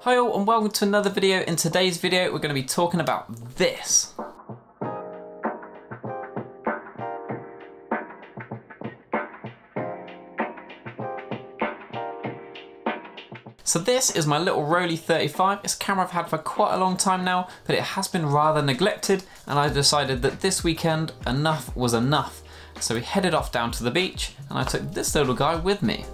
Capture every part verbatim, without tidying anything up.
Hi all and welcome to another video. In today's video we're going to be talking about this. So this is my little Rollei thirty-five. It's a camera I've had for quite a long time now, but it has been rather neglected, and I decided that this weekend enough was enough. So we headed off down to the beach and I took this little guy with me.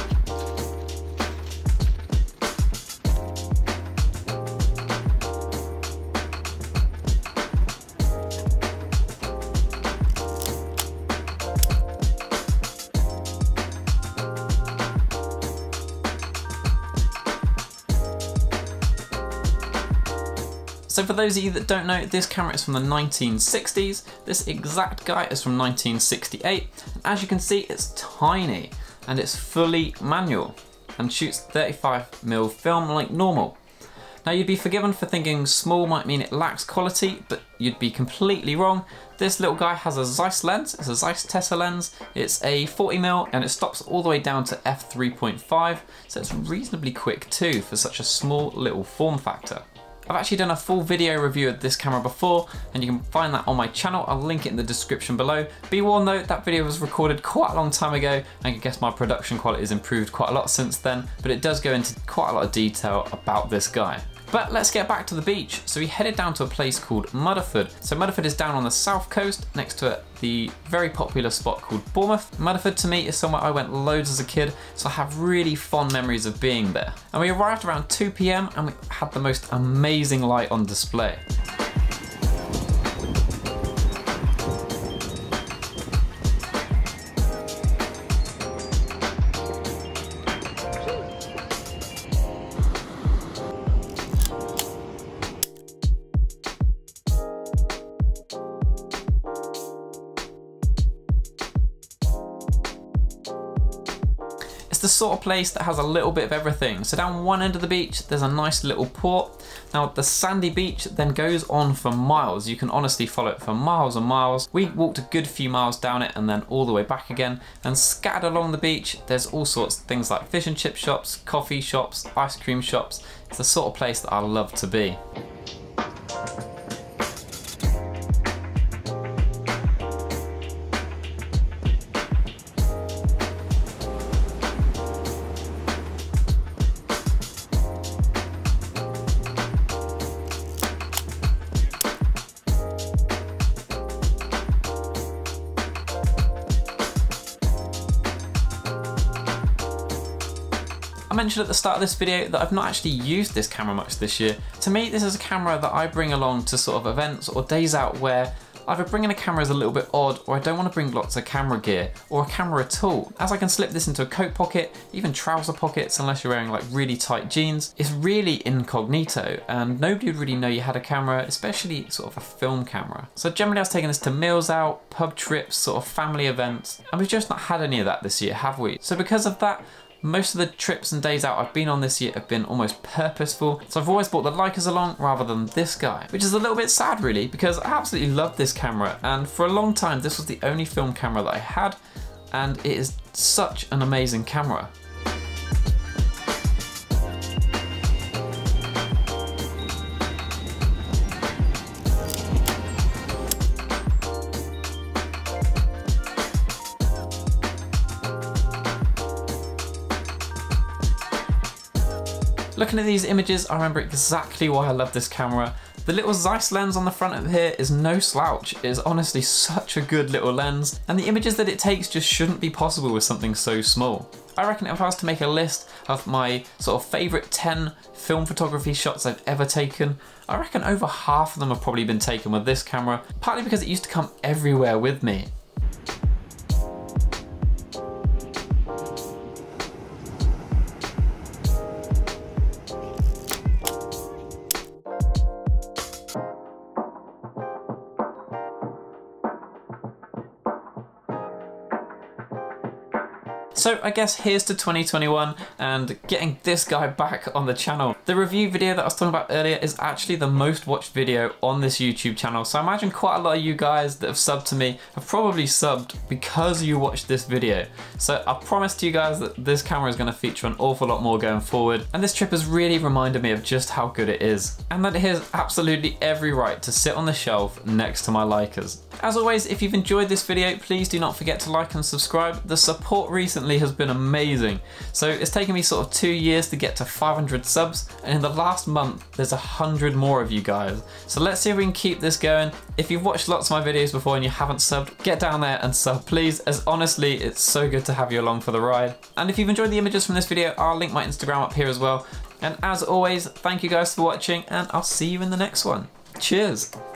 So for those of you that don't know, this camera is from the nineteen sixties. This exact guy is from nineteen sixty-eight. And as you can see, it's tiny and it's fully manual and shoots thirty-five millimeter film like normal. Now you'd be forgiven for thinking small might mean it lacks quality, but you'd be completely wrong. This little guy has a Zeiss lens, it's a Zeiss Tessa lens. It's a forty millimeter and it stops all the way down to f three point five, so it's reasonably quick too for such a small little form factor. I've actually done a full video review of this camera before and you can find that on my channel. I'll link it in the description below. Be warned though, that video was recorded quite a long time ago and I guess my production quality has improved quite a lot since then, but it does go into quite a lot of detail about this guy. But let's get back to the beach. So we headed down to a place called Mudderford. So Mudderford is down on the south coast next to the very popular spot called Bournemouth. Mudderford to me is somewhere I went loads as a kid, so I have really fond memories of being there. And we arrived around two p m and we had the most amazing light on display. The sort of place that has a little bit of everything. So down one end of the beach there's a nice little port. Now the sandy beach then goes on for miles. You can honestly follow it for miles and miles. We walked a good few miles down it and then all the way back again, and scattered along the beach there's all sorts of things like fish and chip shops, coffee shops, ice cream shops. It's the sort of place that I love to be. I mentioned at the start of this video that I've not actually used this camera much this year. To me, this is a camera that I bring along to sort of events or days out where either bringing a camera is a little bit odd, or I don't want to bring lots of camera gear or a camera at all. As I can slip this into a coat pocket, even trouser pockets, unless you're wearing like really tight jeans, it's really incognito and nobody would really know you had a camera, especially sort of a film camera. So generally I was taking this to meals out, pub trips, sort of family events, and we've just not had any of that this year, have we? So because of that, most of the trips and days out I've been on this year have been almost purposeful. So I've always brought the Leicas along rather than this guy, which is a little bit sad really, because I absolutely love this camera. And for a long time, this was the only film camera that I had, and it is such an amazing camera. Looking at these images, I remember exactly why I love this camera. The little Zeiss lens on the front of here is no slouch. It is honestly such a good little lens, and the images that it takes just shouldn't be possible with something so small. I reckon if I was to make a list of my sort of favourite ten film photography shots I've ever taken, I reckon over half of them have probably been taken with this camera, partly because it used to come everywhere with me. So I guess here's to twenty twenty-one and getting this guy back on the channel. The review video that I was talking about earlier is actually the most watched video on this YouTube channel. So I imagine quite a lot of you guys that have subbed to me have probably subbed because you watched this video. So I promise to you guys that this camera is going to feature an awful lot more going forward. And this trip has really reminded me of just how good it is. And that it has absolutely every right to sit on the shelf next to my Leicas. As always, if you've enjoyed this video, please do not forget to like and subscribe. The support recently has been amazing. So it's taken me sort of two years to get to five hundred subs, and in the last month, there's a hundred more of you guys. So let's see if we can keep this going. If you've watched lots of my videos before and you haven't subbed, get down there and sub, please, as honestly, it's so good to have you along for the ride. And if you've enjoyed the images from this video, I'll link my Instagram up here as well. And as always, thank you guys for watching, and I'll see you in the next one. Cheers.